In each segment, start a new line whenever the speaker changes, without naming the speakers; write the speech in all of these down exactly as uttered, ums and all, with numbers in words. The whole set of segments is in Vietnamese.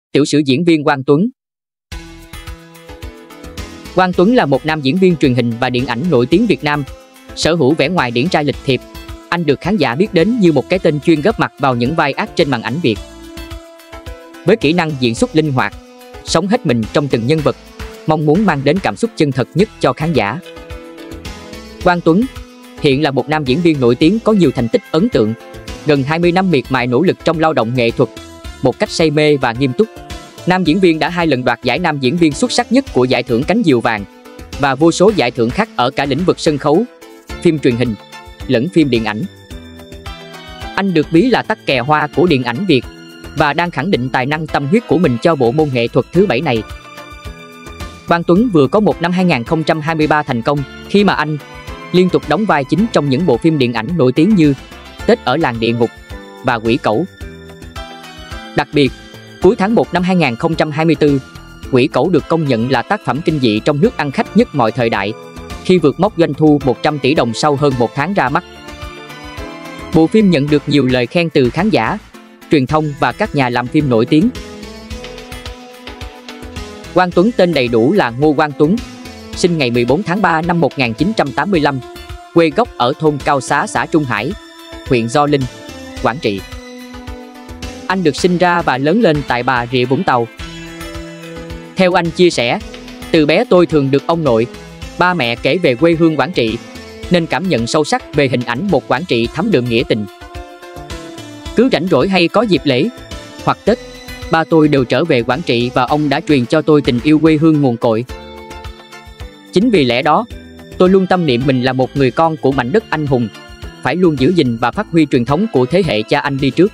Tiểu sử diễn viên Quang Tuấn. Quang Tuấn là một nam diễn viên truyền hình và điện ảnh nổi tiếng Việt Nam, sở hữu vẻ ngoài điển trai lịch thiệp. Anh được khán giả biết đến như một cái tên chuyên góp mặt vào những vai ác trên màn ảnh Việt. Với kỹ năng diễn xuất linh hoạt, sống hết mình trong từng nhân vật, mong muốn mang đến cảm xúc chân thật nhất cho khán giả. Quang Tuấn hiện là một nam diễn viên nổi tiếng có nhiều thành tích ấn tượng, gần hai mươi năm miệt mài nỗ lực trong lao động nghệ thuật, một cách say mê và nghiêm túc. Nam diễn viên đã hai lần đoạt giải nam diễn viên xuất sắc nhất của giải thưởng Cánh Diều Vàng và vô số giải thưởng khác ở cả lĩnh vực sân khấu, phim truyền hình lẫn phim điện ảnh. Anh được ví là tắc kè hoa của điện ảnh Việt và đang khẳng định tài năng tâm huyết của mình cho bộ môn nghệ thuật thứ bảy này. Quang Tuấn vừa có một năm hai nghìn không trăm hai mươi ba thành công khi mà anh liên tục đóng vai chính trong những bộ phim điện ảnh nổi tiếng như Tết ở làng địa ngục và Quỷ Cẩu. Đặc biệt, cuối tháng một năm hai nghìn không trăm hai mươi tư, Quỷ Cẩu được công nhận là tác phẩm kinh dị trong nước ăn khách nhất mọi thời đại, khi vượt mốc doanh thu một trăm tỷ đồng sau hơn một tháng ra mắt. Bộ phim nhận được nhiều lời khen từ khán giả, truyền thông và các nhà làm phim nổi tiếng. Quang Tuấn tên đầy đủ là Ngô Quang Tuấn, sinh ngày mười bốn tháng ba năm một nghìn chín trăm tám mươi lăm, quê gốc ở thôn Cao Xá, xã Trung Hải, huyện Gio Linh, Quảng Trị. Anh được sinh ra và lớn lên tại Bà Rịa Vũng Tàu. Theo anh chia sẻ, từ bé tôi thường được ông nội, ba mẹ kể về quê hương Quảng Trị, nên cảm nhận sâu sắc về hình ảnh một Quảng Trị thắm đượm nghĩa tình. Cứ rảnh rỗi hay có dịp lễ hoặc Tết, ba tôi đều trở về Quảng Trị và ông đã truyền cho tôi tình yêu quê hương nguồn cội. Chính vì lẽ đó, tôi luôn tâm niệm mình là một người con của mảnh đất anh hùng, phải luôn giữ gìn và phát huy truyền thống của thế hệ cha anh đi trước.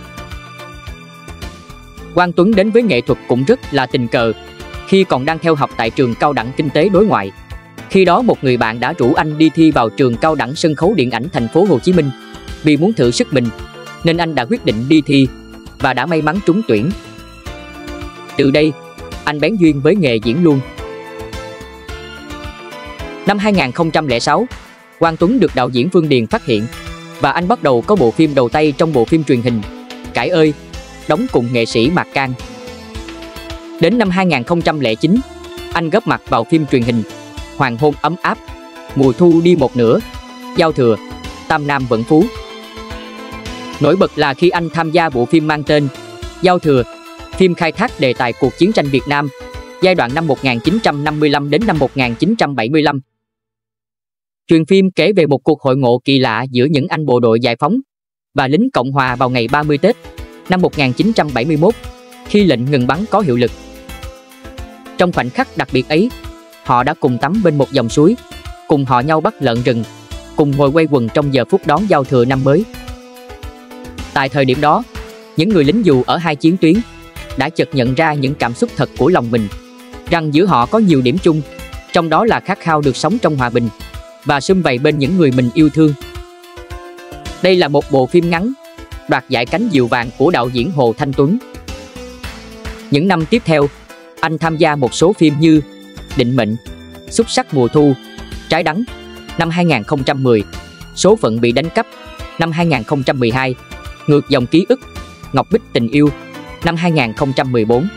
Quang Tuấn đến với nghệ thuật cũng rất là tình cờ. Khi còn đang theo học tại trường Cao đẳng Kinh tế Đối ngoại, khi đó một người bạn đã rủ anh đi thi vào trường Cao đẳng Sân khấu Điện ảnh thành phố Hồ Chí Minh. Vì muốn thử sức mình, nên anh đã quyết định đi thi và đã may mắn trúng tuyển. Từ đây, anh bén duyên với nghề diễn luôn. Năm hai nghìn không trăm lẻ sáu, Quang Tuấn được đạo diễn Phương Điền phát hiện và anh bắt đầu có bộ phim đầu tay trong bộ phim truyền hình Cải ơi, đóng cùng nghệ sĩ Mạc Cang. Đến năm hai nghìn không trăm lẻ chín, anh góp mặt vào phim truyền hình Hoàng hôn ấm áp, Mùa thu đi một nửa, Giao thừa, Tam Nam vẫn phú. Nổi bật là khi anh tham gia bộ phim mang tên Giao thừa, phim khai thác đề tài cuộc chiến tranh Việt Nam giai đoạn năm một nghìn chín trăm năm mươi lăm đến năm một nghìn chín trăm bảy mươi lăm. Truyền phim kể về một cuộc hội ngộ kỳ lạ giữa những anh bộ đội giải phóng và lính Cộng hòa vào ngày ba mươi Tết năm một nghìn chín trăm bảy mươi mốt, khi lệnh ngừng bắn có hiệu lực. Trong khoảnh khắc đặc biệt ấy, họ đã cùng tắm bên một dòng suối, cùng hò nhau bắt lợn rừng, cùng ngồi quây quần trong giờ phút đón giao thừa năm mới. Tại thời điểm đó, những người lính dù ở hai chiến tuyến đã chợt nhận ra những cảm xúc thật của lòng mình, rằng giữa họ có nhiều điểm chung, trong đó là khát khao được sống trong hòa bình và sum vầy bên những người mình yêu thương. Đây là một bộ phim ngắn đoạt giải Cánh Diều Vàng của đạo diễn Hồ Thanh Tuấn. Những năm tiếp theo, anh tham gia một số phim như Định mệnh, Xúc sắc mùa thu, Trái đắng năm hai nghìn không trăm mười, Số phận bị đánh cắp năm hai nghìn không trăm mười hai, Ngược dòng ký ức, Ngọc Bích tình yêu năm hai nghìn không trăm mười bốn.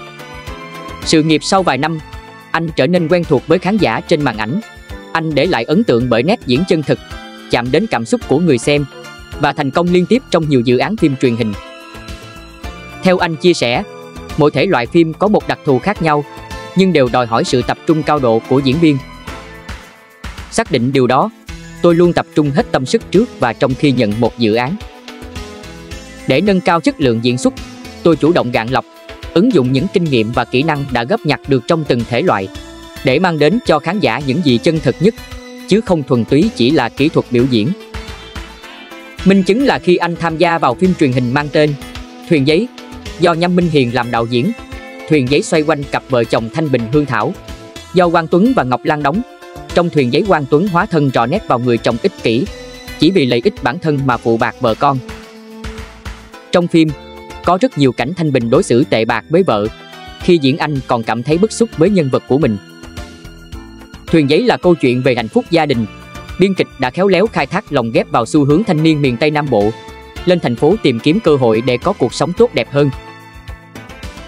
Sự nghiệp sau vài năm, anh trở nên quen thuộc với khán giả trên màn ảnh. Anh để lại ấn tượng bởi nét diễn chân thực, chạm đến cảm xúc của người xem và thành công liên tiếp trong nhiều dự án phim truyền hình. Theo anh chia sẻ, mỗi thể loại phim có một đặc thù khác nhau, nhưng đều đòi hỏi sự tập trung cao độ của diễn viên. Xác định điều đó, tôi luôn tập trung hết tâm sức trước và trong khi nhận một dự án. Để nâng cao chất lượng diễn xuất, tôi chủ động gạn lọc, ứng dụng những kinh nghiệm và kỹ năng đã góp nhặt được trong từng thể loại, để mang đến cho khán giả những gì chân thực nhất, chứ không thuần túy chỉ là kỹ thuật biểu diễn. Minh chứng là khi anh tham gia vào phim truyền hình mang tên Thuyền giấy, do Nhâm Minh Hiền làm đạo diễn. Thuyền giấy xoay quanh cặp vợ chồng Thanh Bình Hương Thảo, do Quang Tuấn và Ngọc Lan đóng. Trong Thuyền giấy, Quang Tuấn hóa thân rõ nét vào người chồng ích kỷ, chỉ vì lợi ích bản thân mà phụ bạc vợ con. Trong phim, có rất nhiều cảnh Thanh Bình đối xử tệ bạc với vợ, khi diễn anh còn cảm thấy bức xúc với nhân vật của mình. Thuyền giấy là câu chuyện về hạnh phúc gia đình. Biên kịch đã khéo léo khai thác lồng ghép vào xu hướng thanh niên miền Tây Nam Bộ, lên thành phố tìm kiếm cơ hội để có cuộc sống tốt đẹp hơn.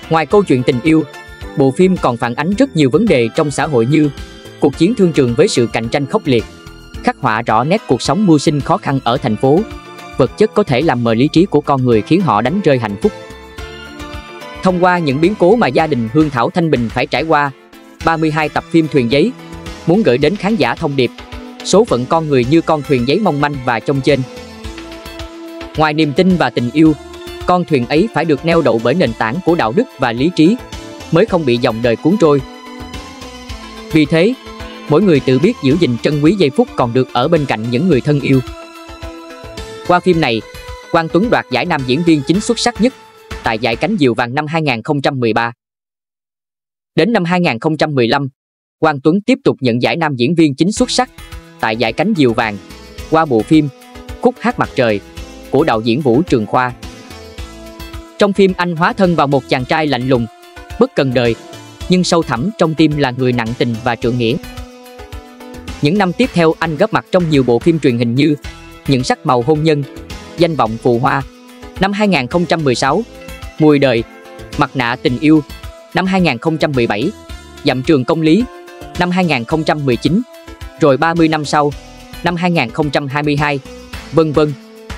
Ngoài câu chuyện tình yêu, bộ phim còn phản ánh rất nhiều vấn đề trong xã hội như cuộc chiến thương trường với sự cạnh tranh khốc liệt, khắc họa rõ nét cuộc sống mưu sinh khó khăn ở thành phố. Vật chất có thể làm mờ lý trí của con người khiến họ đánh rơi hạnh phúc. Thông qua những biến cố mà gia đình Hương Thảo Thanh Bình phải trải qua, ba mươi hai tập phim Thuyền Giấy muốn gửi đến khán giả thông điệp số phận con người như con thuyền giấy mong manh và chông chênh. Ngoài niềm tin và tình yêu, con thuyền ấy phải được neo đậu bởi nền tảng của đạo đức và lý trí, mới không bị dòng đời cuốn trôi. Vì thế, mỗi người tự biết giữ gìn trân quý giây phút còn được ở bên cạnh những người thân yêu. Qua phim này, Quang Tuấn đoạt giải nam diễn viên chính xuất sắc nhất tại giải Cánh Diều Vàng năm hai nghìn không trăm mười ba. Đến năm hai nghìn không trăm mười lăm, Quang Tuấn tiếp tục nhận giải nam diễn viên chính xuất sắc tại giải Cánh Diều Vàng qua bộ phim Khúc Hát Mặt Trời của đạo diễn Vũ Trường Khoa. Trong phim, anh hóa thân vào một chàng trai lạnh lùng, bất cần đời, nhưng sâu thẳm trong tim là người nặng tình và trượng nghĩa. Những năm tiếp theo, anh góp mặt trong nhiều bộ phim truyền hình như Những Sắc Màu Hôn Nhân, Danh Vọng Phù Hoa năm hai nghìn không trăm mười sáu, Mùi Đời, Mặt Nạ Tình Yêu năm hai nghìn không trăm mười bảy, Dặm Trường Công Lý năm hai nghìn không trăm mười chín, rồi ba mươi năm sau năm hai nghìn không trăm hai mươi hai, vân vân.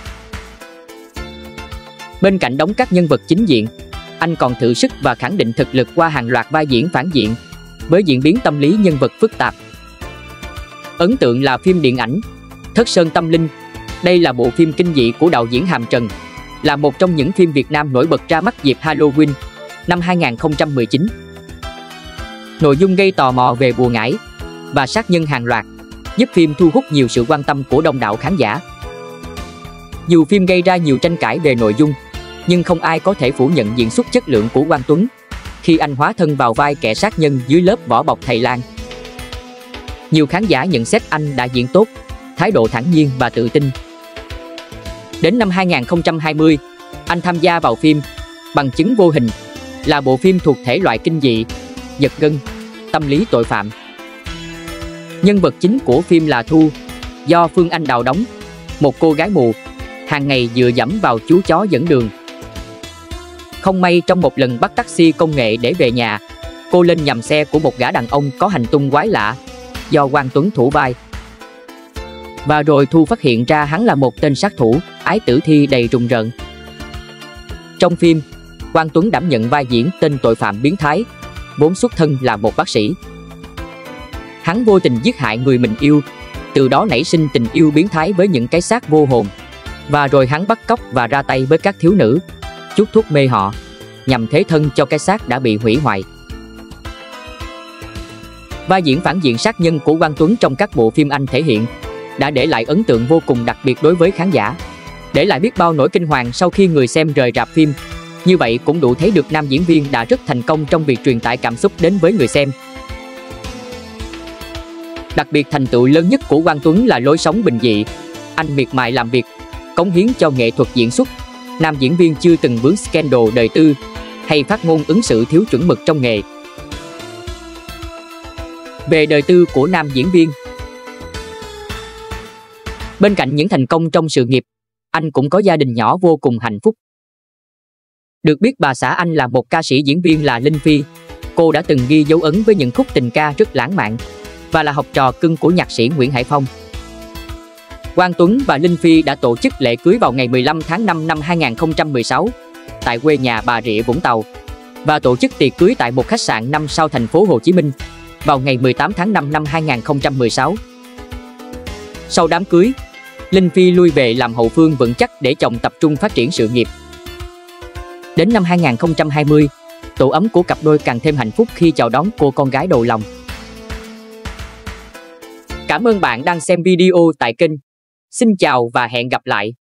Bên cạnh đóng các nhân vật chính diện, anh còn thử sức và khẳng định thực lực qua hàng loạt vai diễn phản diện với diễn biến tâm lý nhân vật phức tạp. Ấn tượng là phim điện ảnh Thất Sơn Tâm Linh. Đây là bộ phim kinh dị của đạo diễn Hàm Trần, là một trong những phim Việt Nam nổi bật ra mắt dịp Halloween năm hai nghìn không trăm mười chín. Nội dung gây tò mò về bùa ngải và sát nhân hàng loạt, giúp phim thu hút nhiều sự quan tâm của đông đảo khán giả. Dù phim gây ra nhiều tranh cãi về nội dung, nhưng không ai có thể phủ nhận diễn xuất chất lượng của Quang Tuấn khi anh hóa thân vào vai kẻ sát nhân dưới lớp vỏ bọc thầy lang. Nhiều khán giả nhận xét anh đã diễn tốt, thái độ thản nhiên và tự tin. Đến năm hai nghìn không trăm hai mươi, anh tham gia vào phim Bằng Chứng Vô Hình, là bộ phim thuộc thể loại kinh dị, giật gân, tâm lý tội phạm. Nhân vật chính của phim là Thu, do Phương Anh Đào đóng, một cô gái mù, hàng ngày dựa dẫm vào chú chó dẫn đường. Không may trong một lần bắt taxi công nghệ để về nhà, cô lên nhầm xe của một gã đàn ông có hành tung quái lạ, do Quang Tuấn thủ vai. Và rồi Thu phát hiện ra hắn là một tên sát thủ, ái tử thi đầy rùng rợn. Trong phim, Quang Tuấn đảm nhận vai diễn tên tội phạm biến thái, vốn xuất thân là một bác sĩ. Hắn vô tình giết hại người mình yêu, từ đó nảy sinh tình yêu biến thái với những cái xác vô hồn. Và rồi hắn bắt cóc và ra tay với các thiếu nữ, chút thuốc mê họ, nhằm thế thân cho cái xác đã bị hủy hoại. Vai diễn phản diện sát nhân của Quang Tuấn trong các bộ phim anh thể hiện đã để lại ấn tượng vô cùng đặc biệt đối với khán giả, để lại biết bao nỗi kinh hoàng sau khi người xem rời rạp phim. Như vậy cũng đủ thấy được nam diễn viên đã rất thành công trong việc truyền tải cảm xúc đến với người xem. Đặc biệt thành tựu lớn nhất của Quang Tuấn là lối sống bình dị. Anh miệt mài làm việc, cống hiến cho nghệ thuật diễn xuất. Nam diễn viên chưa từng vướng scandal đời tư hay phát ngôn ứng xử thiếu chuẩn mực trong nghề. Về đời tư của nam diễn viên, bên cạnh những thành công trong sự nghiệp, anh cũng có gia đình nhỏ vô cùng hạnh phúc. Được biết bà xã anh là một ca sĩ diễn viên là Linh Phi. Cô đã từng ghi dấu ấn với những khúc tình ca rất lãng mạn và là học trò cưng của nhạc sĩ Nguyễn Hải Phong. Quang Tuấn và Linh Phi đã tổ chức lễ cưới vào ngày mười lăm tháng năm năm hai nghìn không trăm mười sáu tại quê nhà Bà Rịa, Vũng Tàu, và tổ chức tiệc cưới tại một khách sạn năm sao thành phố Hồ Chí Minh vào ngày mười tám tháng năm năm hai nghìn không trăm mười sáu. Sau đám cưới, Linh Phi lui về làm hậu phương vững chắc để chồng tập trung phát triển sự nghiệp. Đến năm hai nghìn không trăm hai mươi, tổ ấm của cặp đôi càng thêm hạnh phúc khi chào đón cô con gái đầu lòng. Cảm ơn bạn đang xem video tại kênh. Xin chào và hẹn gặp lại.